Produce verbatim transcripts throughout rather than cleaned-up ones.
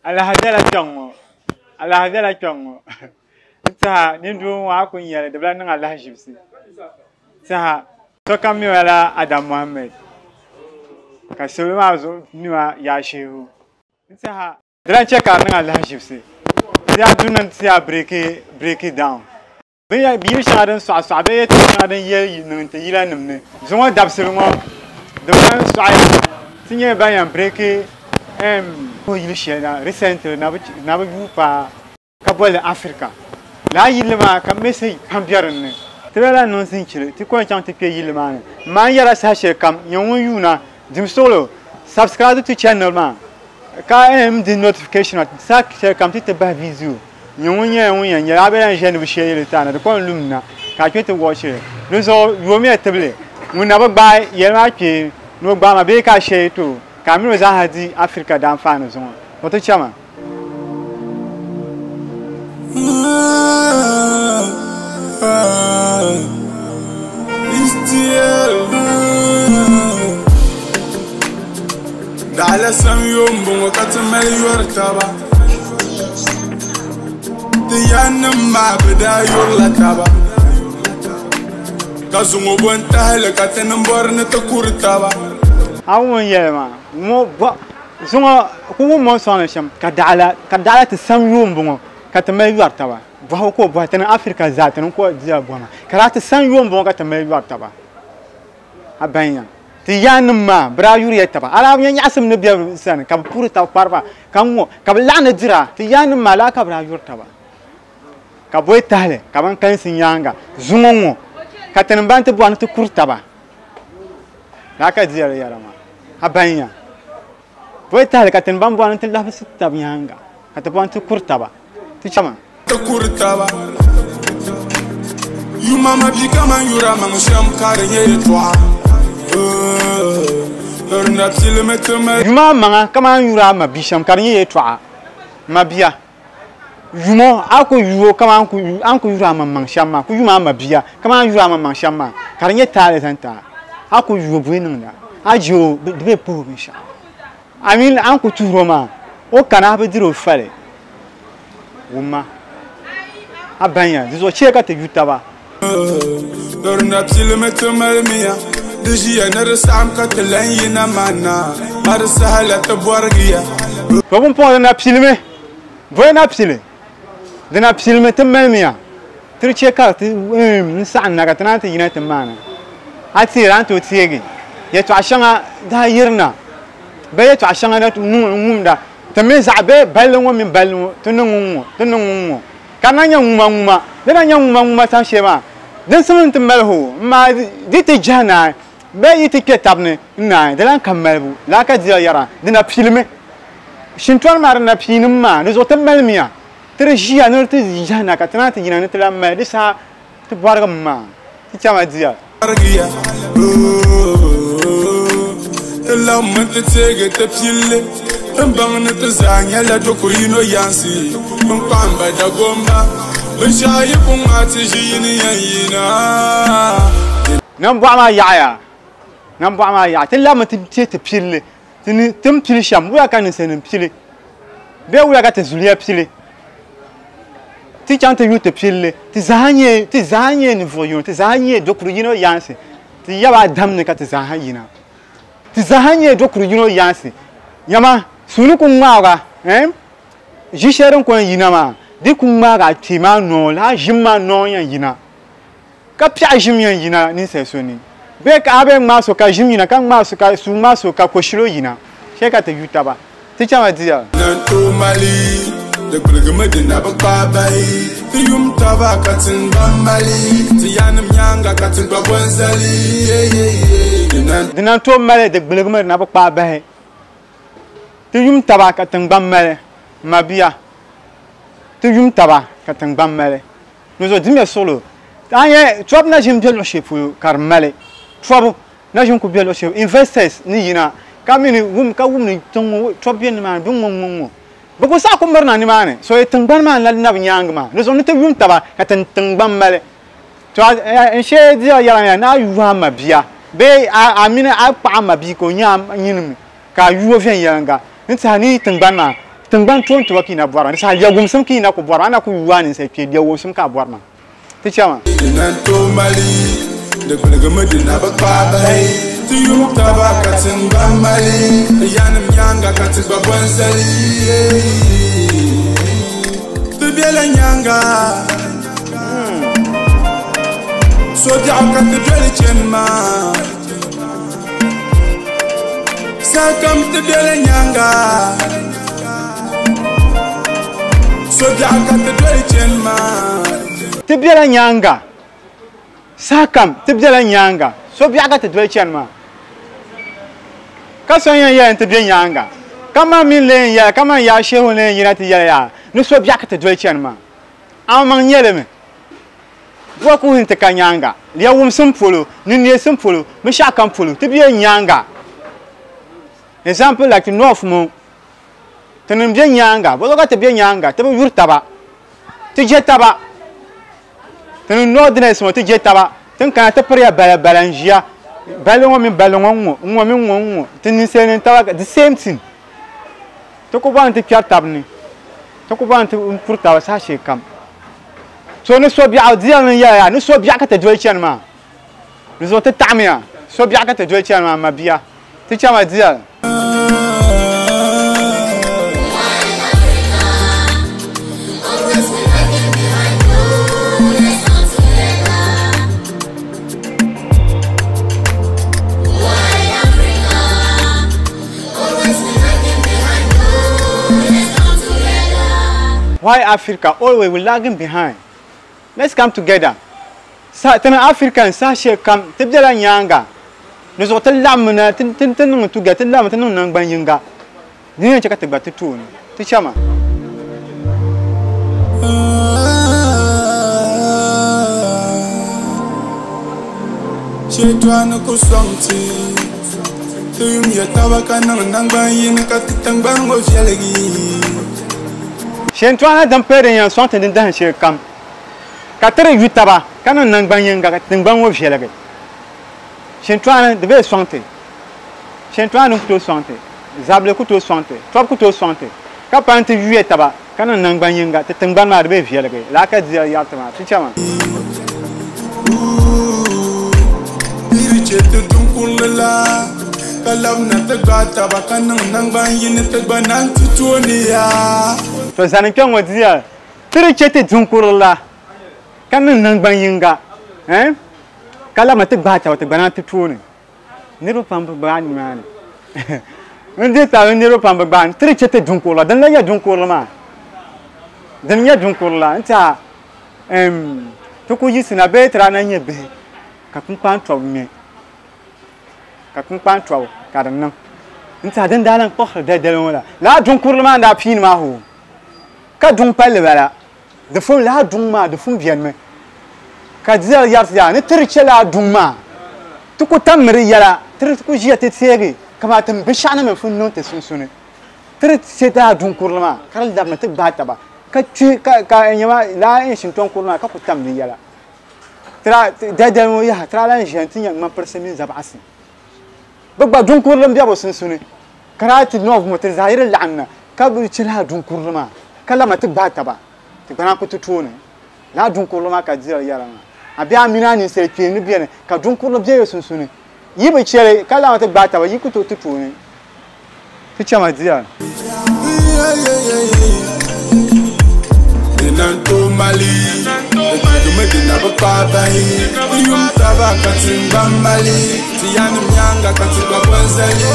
Allah hadala chongo Allah hadala chongo ta ni ndu wa ku nyere de bla nga Allah jibsi ta to kam mi wala Adam Muhammad ka so ma zo ni wa ya shehu ta dran che ka nga Allah jibsi ya dunan ta break break it down ben ya bi shadan so so be ta shadan ye nin ta yila nimne zo wa dabse mo de ban so ay tinye ba ya break em ko yili sheda recent na na bu pa kabol Africa la yilma kam message pambiaran ne tebela non sin chile ti ko chang ti pe yilma ne man yara sa she kam yon yuna dim solo subscribe to channel ma ka em di notification at sa she kam ti te ba visu yon nya yon nya ya be ran je ne bu she yile ta na ko lumna ka kwete watch no so yo me teble mun na ba ba yelma ke no gba ma be ka she to Camilo Zahadi Africa dan fano zon. What chama? Dala sam yom bongo katamel yortaba. Diana ma beda yorlataba. Kazungo bonta hele katenambor ne takurtaba. Awon yelma mo zonga ko mo sona sham kadala kadala te sam yom bongo katamel yortaba. Ba ko bo tan Africa zata non ko dia bona karata sam yom bongo katamel yortaba. Abanya ti yanma bra yuri yataba ala nya nyasam ne bia san kam purta parba kam kam lana dira ti yanma la ka bra yortaba ka boy tale kam kan sinyanga zungongo katan bante bo an to kurtaba la ka dia yarama abanya boy tale katan bambo an to la sitta nyanga katan bo an to kurtaba ti chama to kurtaba you mama bi kama yura man sham kare ye toa Yuma manga kama yura ma bisham karnye etwa mabia yumo ako yuo kama anku anku yura ma manshama ku yuma ma bia kama yura ma manshama karnye tale santa ako yuo buenunda ajo be po bisha amin anku turoma o kana be diro fale wuma abanya dizo cheka te yutaba dorna tilmeto malmia Dejia nere sam katelan yina mana marsa halata borgia ko bon po na filme voy na filme de na filme temelmia triche carte em sanna katana te yina temana ati ran to tiegi ye to ashanga da yirna be ye to ashanga na ngumda teme zabe balwo min balwo to nungu to nungu kananya nguma nguma de na nguma nguma ta shema den sumun temelho ma dite jana be yiti ketabne na dalan kamalbu la ka dia yara dina filme shinton mar na pinma no zotam malmiya tre jia no te jana ka tana te jina ne tla ma disa te barga ma ti chama dia bargia la mente tege te pile mbang ne te zanya la dokurino yansi mpamba da gomba bishayi kumati jini yina namba ma yaaya Namba ma ya tella ma timtie te pile tini tim pile sham wuya kan sen pile be wuya ka te zulia pile ti chante yu te pile ti zanye ti zanye ni voyon ti zanye dokuru yino yansi ti yaba damne ka ti zahayina ti zanye dokuru yino yansi yama sunu ku ngwa eh jisheron ko yina ma di ku ngwa ga ti ma no la jimma no yan yina ka pya jim yan yina ni se soni Bek abe maso ka jimina kan maso ka su maso ka koshiro yina sheka te yutaba ti chama dia nanto mali de gulguma de na ba bai ti yum taba katin bambali ti yanam nyanga katin babonzali de nanto mali de gulguma na ba bai ti yum taba katin bambali mabia ti yum taba katin bambali nous on dit mais solo anye trop na jim de lo chefu karmale trouble na jun ku bielo che investors ni yina kamini wum ka wum ni tongo trouble ni man dum ngong bo ko sa ko marna ni mane so e tangban man la na nyang ma no so ni te wum taba ka tan tangban male to en she dia ya na yu ma bia be amina a pa ma bi ko nyam yin ka yu vien yanga ni ta ni tangban ma tengban tuon to kina bwara sa ya gumsum kina ko bwara ana ku yuwani sai ke dia wosum ka bwara ti chama nan to mali de gulaga madina ba bai tu yum tabaka tengban mali yanam yanga ka tengba bonsali tu biela nyanga so dia ka te dole chema sakam te dole nyanga so dia ka te dole chema te biela nyanga sakam te biela nyanga so bia ka te dole chema ka so yan yan te biela nyanga kama min len ya kama ya shehu len yina te ya ya no so bia ka te dole chema amang nyele me bua ku hin te ka nyanga liya wum simpolo ni ne simpolo me sha kan polo te biela nyanga example like north mo tenem bien nyanga bo ga te bien nyanga te yur taba te je taba tenem nordness mo te je taba ten kan te priya bala balanjia balongo mi balongo ngo ngo mi ngo ngo ten senen taba the same thing to ko ban te kyar tabni to ko ban te pour taba sa she kam so ne so bia dia ne ya ya ne so bia ka te dwe chen ma ne so te tamia so bia ka te dwe chen ma ma bia te chama dia Why Africa always we lagging behind? Let's come together. Sa tena African sa she kam tibdela nyanga. Nous autres lamna tin tin tin tu get lam tin nang ban yinga. Ni chaka te batu tu ni. Ti chama. Che twana ko sonti. Tu mi tawa kanang nang ban yin ka titang ban go fialegi. Shentuana dampere yan sonte din dan she kam. Katre yutaba kana nang ban yinga ka tingban wo fialegi. Shentuana deve sonte. Shentuana kuto sonte. Zable kuto sonte. Trop kuto sonte. Ka pante yuye taba kana nang ban yinga te tingban ma deve fialegi. La ka dia yatama. Tichama. Biri chete dunkulala. Kalam na te gata ba kana nang ban yin te banan tutonia. To zanin kyan wadiya. Biri chete dunkulala. Kana nang ban yinga. Eh? Kala mate bata wate bana tutuni niro pamba bani man ndi ta niro pamba ban tri chete dunkola dan la ya dunkola ma dan ya dunkola nta em to ko yisina be tra na nye be ka kun pan tro me ka kun pan tro ka dan nan nta dan dalan ko da da wala la dunkola ma da pin ma ho ka dun palle wala de fo la dun ma de fo bien me Kadzia yarsia ne trichela duma tuku tamri yala triku jiyate tsegi kama tam bishana me funno te sunsune trit seta dun kurma kal dabna te bataba ka chi ka ka nyama la in shinton kurma ka ku tamri yala tra dada mo ya tra la jantinya ma persemi zabasi bagba dun kurlam biya bo sunsune karati nov mo te zaire lanna ka bu chila dun kurma kala ma te bataba te bana ku tutune la dun kurma ka jira yala abia mina ni se twi ni biene ka dunkulo bie yesunsuni yibe chere kala wate bata wa yikuto tutuni ti chama dia Nanto mali tu medina ba bai yum taba ka timba mali ti yan myanga ka timba bonsali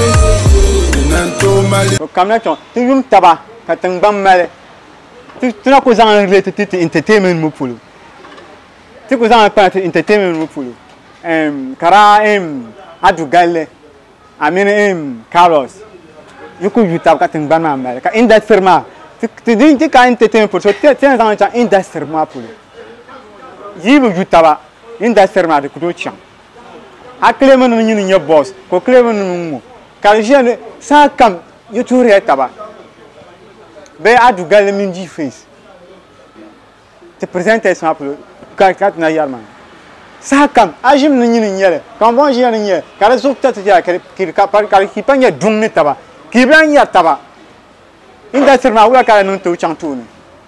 nanto mali kamna ton ti yum taba ka timba mali ti tuna ko zan related to entertainment mo pulu ti ko zan pa entertainment mo pulu em kara em adu galle amene em Carlos yuko youtube ka timba mali ka industry ma ti din ti ka entertainment pour so ti ti zan cha industry ma pulu yibu youtube industry ma de kudo chan akle man ni ni boss ko kle man mu ka jene sa kam youtube taba be adu galle min ji face te présenter ça pour ka ka na yarman sa kam ajim ni ni nyele kan bon je ni nyele ka zo ta ta ka ki ka par ka ki panya dung ni taba ki ban ya taba industry ma wula ka nun to changtuni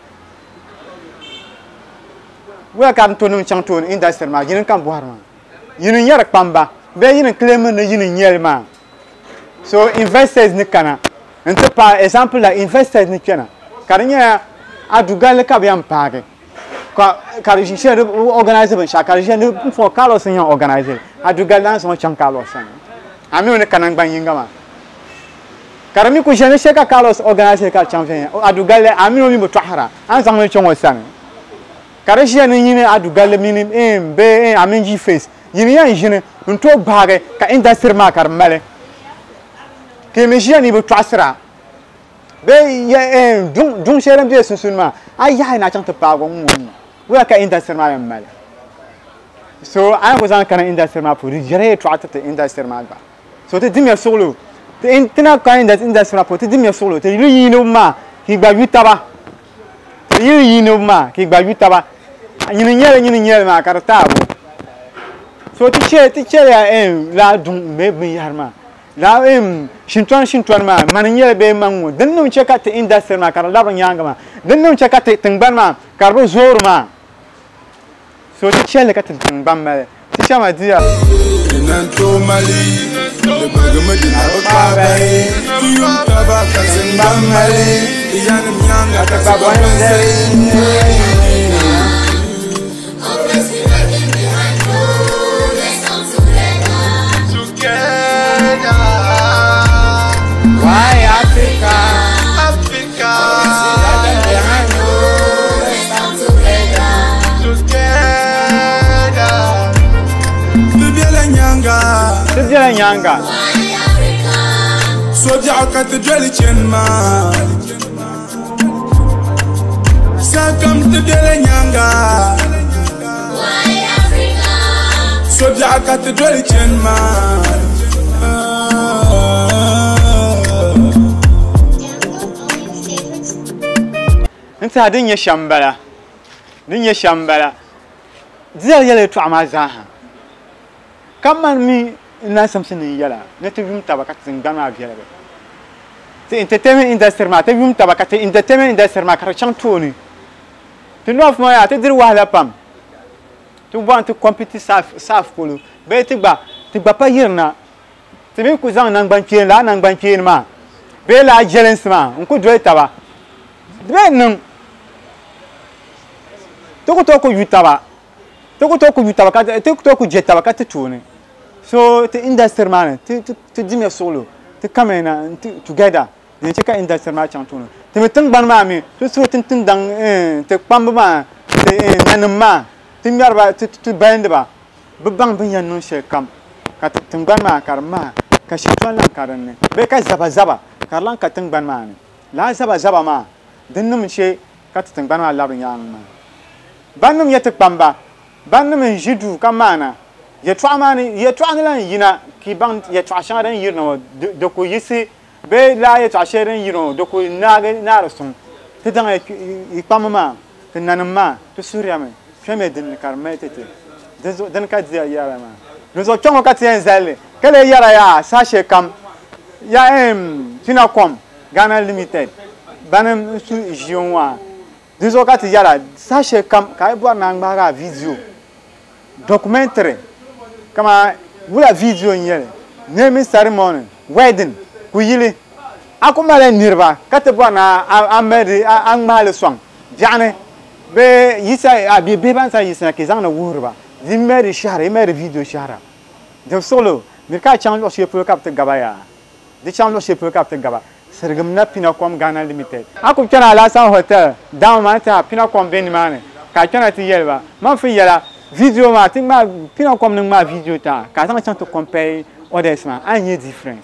wula ka to nun changtuni industry ma yin kan buharma yin yar pamba be yin claim na yin nyelma so investors ni kana ente par exemple la investors ni kana karinya adugal ka biam page ka karijin share organizer ben sha karijin for Carlos yan organizer adugal dan so chan Carlos san ami ne kana gban yinga ma karami ku jene sheka Carlos organizer ka champion adugal ami no mi mutahara an san ne chongo san karijin ni ni adugal minim em be ami ji face yin yan jine nto bage ka industry ma kar male ke mejian ni mutasra be ye dung dung sherem be sunsunma ay ya na chang te pa go mu wa ka industry ma male so ay ko zan kana industry ma pour gérer twata te industry ma ba so te dimya solo te intina ka industry ma pour te dimya solo te yi no ma ki gba yutaba te yi no ma ki gba yutaba nyini nyele nyini nyele ma karta bo so ti che ti che ya em la dung me bi yarma la em shintuan shintuan ma maniye be mangu denno cheka te industry ma kar la nyanga ma denno cheka te tengban ma kar bo zor ma so ti chele ka te tengban ma ti chama dia nanto mali le bagama di ba ba tu taba ka tengban mali yan nyanga ka ba ba Why Africa? Africa. Together. Tubiela nyanga. Tubiela nyanga. Soja katedral chenma. Sakam tubiela nyanga. Why Africa? Soja katedral chenma. Nta din ya shambala din ya shambala zai yale to amazaha kamar mi na samsin yala na tubim tabaka zingan ma biya ba te entertainment industry ma te bim tabaka te entertainment industry ma kar chan toni to nof ma ya te dir wala pam to want to compete saf saf polo be te gba te gba pa yirna te me ku zan nan gban kien la nan gban kien ma be la jealous ma on ko do taba be nan toko toko yutaba toko toko yutaba ka toko toko jetaba ka tuni so the industry man to to dim your solo to come in together ne cheka industry man chantunu te metin ban ma mi to so tin tin dang eh te pamba ma te nanma te myarba to to band ba bang ban yan non she kam ka tin ban ma karma ka shi to lan karanne be ka zaba zaba karlan ka tin ban ma la zaba zaba ma dinnum she ka tin ban ma la yan ma banum yete pamba banum jidu kamana ye twamani ye twanlan yina ki ban ye twasharan yirno de ko yisi be la ye twasharan yirno de ko naga narasun te dan e pamama te nanama to suriame feme din karmetete dezo den ka dia yara ma dezo chongo ka tien zale kale yara ya sashe kam ya em Finacom Ghana Limited banum su jionwa Dizo kati yala sashe kam kai bwa na ngbaga video documentary kama wula video nyele naming ceremony wedding kuyili akumale nirba kati bwa na amedi angmale swang jane be yisa abi be ban sa yisa ke zang na wurba di meri shara meri video shara de solo mirka channel o shepo kap te gabaya di channel o shepo kap te gaba sergam na Finacom Ghana Limited aku kana la san hotel down ma ta Finacom ben mane ka kana ti yelba man fi yela video ma ti ma Finacom ning ma video ta ka san chan to compare others ma anye difference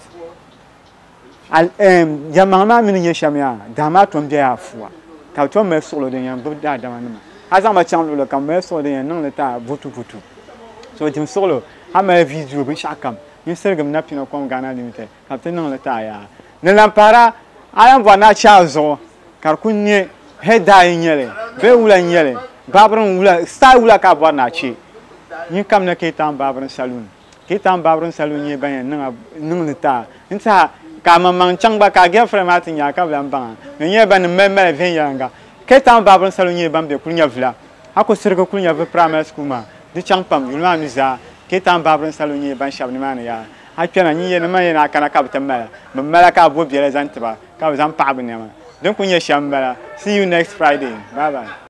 al em jamama min ye shamia dama to mbia afua ka to me solo de yan da dama ma azan ma chan lo ka me solo de yan nang le ta butu butu so tim solo ha ma video bi shakam ni sergam na Finacom Ghana Limited ka te nang le ta ya ne lampara ayam wana chazo karkunye heda nyele be wula nyele babron wula sta wula ka bwana chi ni kam na ke tam babron saloon ke tam babron saloon ye ban nan nan ta nta ka mamang changba ka girlfriend ma tin ya ka blan banga nye ban me me ven yanga ke tan babun salo nye ban be kunya vla ako sirgo kunya ve primary school ma di changpam yulma miza ke tan babun salo nye ban shabni ma ya ha kena nye ne ma yana kana ka btamala mamala ka bo biele zantiba ka zan pa abne ma donc kunya shambala see you next Friday bye bye